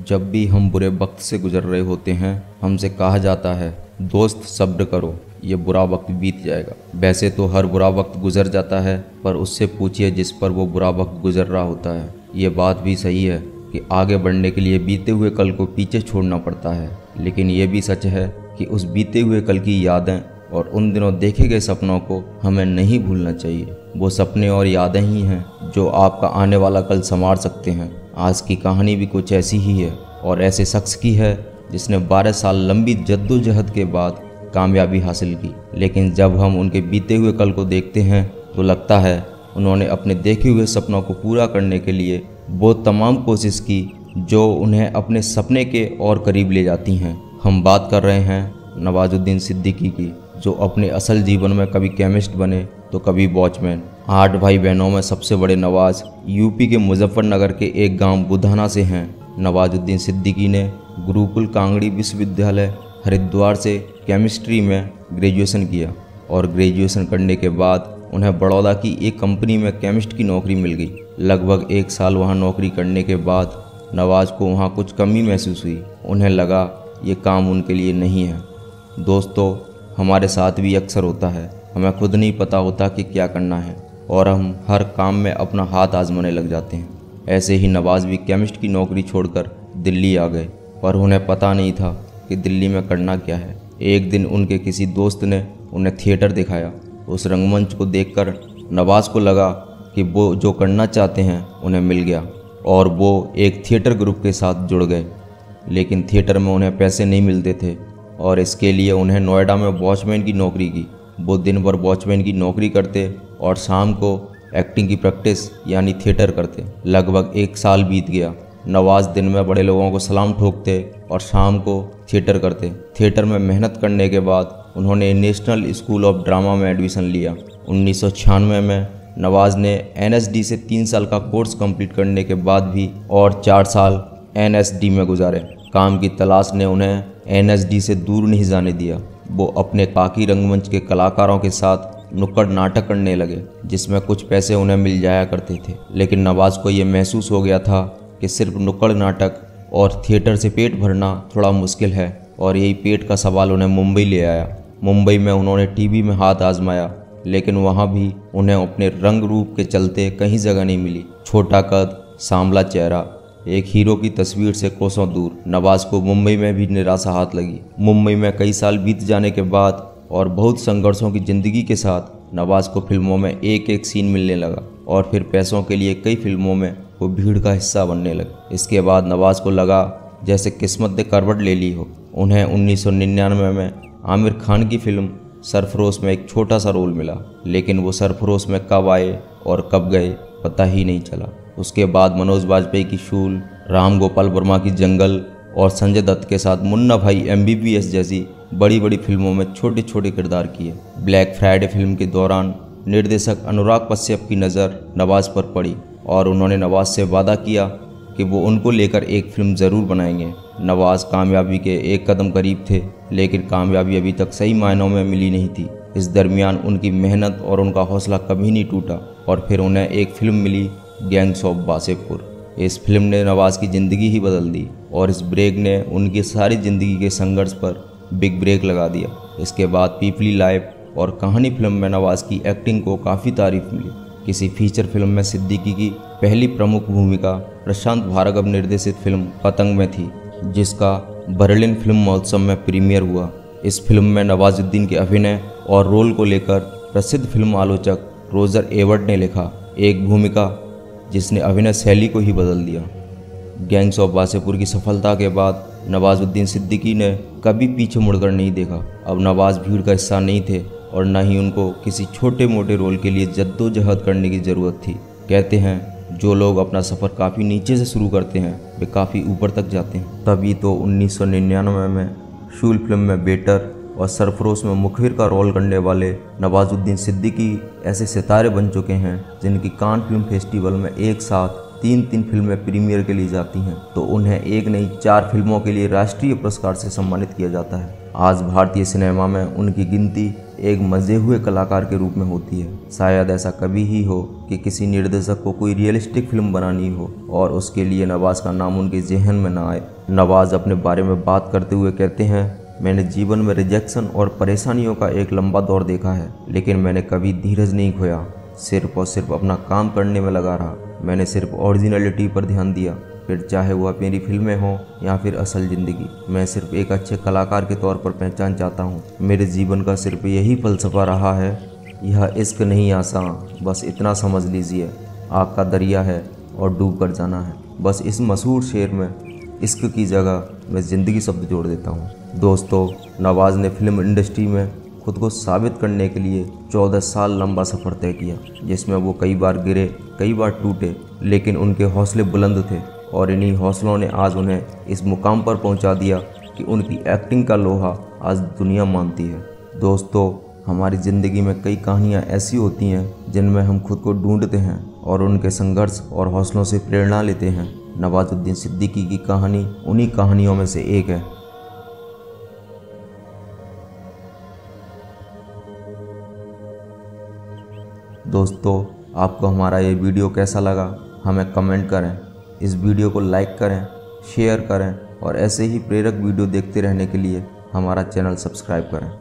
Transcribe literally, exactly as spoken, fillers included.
जब भी हम बुरे वक्त से गुजर रहे होते हैं, हमसे कहा जाता है दोस्त सब्र करो, ये बुरा वक्त बीत जाएगा। वैसे तो हर बुरा वक्त गुजर जाता है, पर उससे पूछिए जिस पर वो बुरा वक्त गुजर रहा होता है। ये बात भी सही है कि आगे बढ़ने के लिए बीते हुए कल को पीछे छोड़ना पड़ता है, लेकिन ये भी सच है कि उस बीते हुए कल की यादें और उन दिनों देखे गए सपनों को हमें नहीं भूलना चाहिए। वो सपने और यादें ही हैं जो आपका आने वाला कल संवार सकते हैं। आज की कहानी भी कुछ ऐसी ही है और ऐसे शख्स की है जिसने बारह साल लंबी जद्दोजहद के बाद कामयाबी हासिल की। लेकिन जब हम उनके बीते हुए कल को देखते हैं तो लगता है उन्होंने अपने देखे हुए सपनों को पूरा करने के लिए वो तमाम कोशिश की जो उन्हें अपने सपने के और करीब ले जाती हैं। हम बात कर रहे हैं नवाजुद्दीन सिद्दीकी की, जो अपने असल जीवन में कभी केमिस्ट बने तो कभी वॉचमैन। आठ भाई बहनों में सबसे बड़े नवाज यूपी के मुजफ्फरनगर के एक गांव बुधाना से हैं। नवाजुद्दीन सिद्दीकी ने गुरुकुल कांगड़ी विश्वविद्यालय हरिद्वार से केमिस्ट्री में ग्रेजुएशन किया और ग्रेजुएशन करने के बाद उन्हें बड़ौदा की एक कंपनी में केमिस्ट की नौकरी मिल गई। लगभग एक साल वहां नौकरी करने के बाद नवाज को वहां कुछ कमी महसूस हुई। उन्हें लगा ये काम उनके लिए नहीं है। दोस्तों, हमारे साथ भी अक्सर होता है, हमें खुद नहीं पता होता कि क्या करना है और हम हर काम में अपना हाथ आजमाने लग जाते हैं। ऐसे ही नवाज भी केमिस्ट की नौकरी छोड़कर दिल्ली आ गए, पर उन्हें पता नहीं था कि दिल्ली में करना क्या है। एक दिन उनके किसी दोस्त ने उन्हें थिएटर दिखाया। उस रंगमंच को देखकर नवाज को लगा कि वो जो करना चाहते हैं उन्हें मिल गया और वो एक थिएटर ग्रुप के साथ जुड़ गए। लेकिन थिएटर में उन्हें पैसे नहीं मिलते थे और इसके लिए उन्हें नोएडा में वॉचमैन की नौकरी की। वो दिन भर वॉचमैन की नौकरी करते और शाम को एक्टिंग की प्रैक्टिस यानी थिएटर करते। लगभग एक साल बीत गया। नवाज दिन में बड़े लोगों को सलाम ठोकते और शाम को थिएटर करते। थिएटर में मेहनत करने के बाद उन्होंने नेशनल स्कूल ऑफ ड्रामा में एडमिशन लिया। उन्नीस सौ छियानवे में नवाज ने एन एस डी से तीन साल का कोर्स कंप्लीट करने के बाद भी और चार साल एन एस डी में गुजारे। काम की तलाश ने उन्हें एन एस डी से दूर नहीं जाने दिया। वो अपने काकी रंगमंच के कलाकारों के साथ नुक्कड़ नाटक करने लगे, जिसमें कुछ पैसे उन्हें मिल जाया करते थे। लेकिन नवाज को ये महसूस हो गया था कि सिर्फ नुक्कड़ नाटक और थिएटर से पेट भरना थोड़ा मुश्किल है और यही पेट का सवाल उन्हें मुंबई ले आया। मुंबई में उन्होंने टीवी में हाथ आजमाया, लेकिन वहाँ भी उन्हें अपने रंग रूप के चलते कहीं जगह नहीं मिली। छोटा कद, सांवला चेहरा, एक हीरो की तस्वीर से कोसों दूर। नवाज को मुंबई में भी निराशा हाथ लगी। मुंबई में कई साल बीत जाने के बाद और बहुत संघर्षों की ज़िंदगी के साथ नवाज को फिल्मों में एक एक सीन मिलने लगा और फिर पैसों के लिए कई फिल्मों में वो भीड़ का हिस्सा बनने लगे। इसके बाद नवाज को लगा जैसे किस्मत ने करवट ले ली हो। उन्हें उन्नीस सौ निन्यानवे में आमिर खान की फिल्म सरफरोश में एक छोटा सा रोल मिला, लेकिन वो सरफरोश में कब आए और कब गए पता ही नहीं चला। उसके बाद मनोज बाजपेयी की शूल, राम गोपाल वर्मा की जंगल और संजय दत्त के साथ मुन्ना भाई एम बी बी एस जैसी बड़ी बड़ी फिल्मों में छोटे छोटे किरदार किए। ब्लैक फ्राइडे फिल्म के दौरान निर्देशक अनुराग कश्यप की नज़र नवाज पर पड़ी और उन्होंने नवाज से वादा किया कि वो उनको लेकर एक फिल्म ज़रूर बनाएंगे। नवाज कामयाबी के एक कदम करीब थे, लेकिन कामयाबी अभी तक सही मायनों में मिली नहीं थी। इस दरमियान उनकी मेहनत और उनका हौसला कभी नहीं टूटा और फिर उन्हें एक फिल्म मिली, गैंग्स ऑफ वासेपुर। इस फिल्म ने नवाज की ज़िंदगी ही बदल दी और इस ब्रेक ने उनकी सारी ज़िंदगी के संघर्ष पर बिग ब्रेक लगा दिया। इसके बाद पीपली लाइफ और कहानी फिल्म में नवाज की एक्टिंग को काफ़ी तारीफ मिली। किसी फीचर फिल्म में सिद्दीकी की पहली प्रमुख भूमिका प्रशांत भार्गव निर्देशित फिल्म पतंग में थी, जिसका बर्लिन फिल्म महोत्सव में प्रीमियर हुआ। इस फिल्म में नवाजुद्दीन के अभिनय और रोल को लेकर प्रसिद्ध फिल्म आलोचक रोजर एवर्ट ने लिखा, एक भूमिका जिसने अभिनय शैली को ही बदल दिया। गैंग्स ऑफ वासेपुर की सफलता के बाद नवाजुद्दीन सिद्दीकी ने कभी पीछे मुड़कर नहीं देखा। अब नवाज भीड़ का हिस्सा नहीं थे और न ही उनको किसी छोटे मोटे रोल के लिए जद्दोजहद करने की ज़रूरत थी। कहते हैं जो लोग अपना सफ़र काफ़ी नीचे से शुरू करते हैं वे काफ़ी ऊपर तक जाते हैं। तभी तो उन्नीस सौ निन्यानवे में शूल फिल्म में बेटर और सरफरोश में मुखबिर का रोल करने वाले नवाजुद्दीन सिद्दीकी ऐसे सितारे बन चुके हैं जिनकी कान फिल्म फेस्टिवल में एक साथ तीन तीन फिल्में प्रीमियर के लिए जाती हैं, तो उन्हें एक नहीं चार फिल्मों के लिए राष्ट्रीय पुरस्कार से सम्मानित किया जाता है। आज भारतीय सिनेमा में उनकी गिनती एक मजे हुए कलाकार के रूप में होती है। शायद ऐसा कभी ही हो कि किसी निर्देशक को कोई रियलिस्टिक फिल्म बनानी हो और उसके लिए नवाज का नाम उनके जहन में ना आए। नवाज अपने बारे में बात करते हुए कहते हैं, मैंने जीवन में रिजेक्शन और परेशानियों का एक लंबा दौर देखा है, लेकिन मैंने कभी धीरज नहीं खोया। सिर्फ और सिर्फ अपना काम करने में लगा रहा। मैंने सिर्फ ओरिजिनलिटी पर ध्यान दिया, फिर चाहे वह मेरी फिल्में हों या फिर असल ज़िंदगी। मैं सिर्फ एक अच्छे कलाकार के तौर पर पहचान चाहता हूँ। मेरे जीवन का सिर्फ यही फलसफा रहा है, यह इश्क नहीं आसान, बस इतना समझ लीजिए, आग का दरिया है और डूब कर जाना है। बस इस मशहूर शेर में इश्क की जगह मैं ज़िंदगी शब्द जोड़ देता हूँ। दोस्तों, नवाज ने फिल्म इंडस्ट्री में खुद को साबित करने के लिए चौदह साल लंबा सफ़र तय किया, जिसमें वो कई बार गिरे, कई बार टूटे, लेकिन उनके हौसले बुलंद थे और इन्हीं हौसलों ने आज उन्हें इस मुकाम पर पहुंचा दिया कि उनकी एक्टिंग का लोहा आज दुनिया मानती है। दोस्तों, हमारी ज़िंदगी में कई कहानियाँ ऐसी होती हैं जिनमें हम खुद को ढूंढते हैं और उनके संघर्ष और हौसलों से प्रेरणा लेते हैं। नवाजुद्दीन सिद्दीकी की कहानी उन्हीं कहानियों में से एक है। दोस्तों, आपको हमारा ये वीडियो कैसा लगा हमें कमेंट करें। इस वीडियो को लाइक करें, शेयर करें और ऐसे ही प्रेरक वीडियो देखते रहने के लिए हमारा चैनल सब्सक्राइब करें।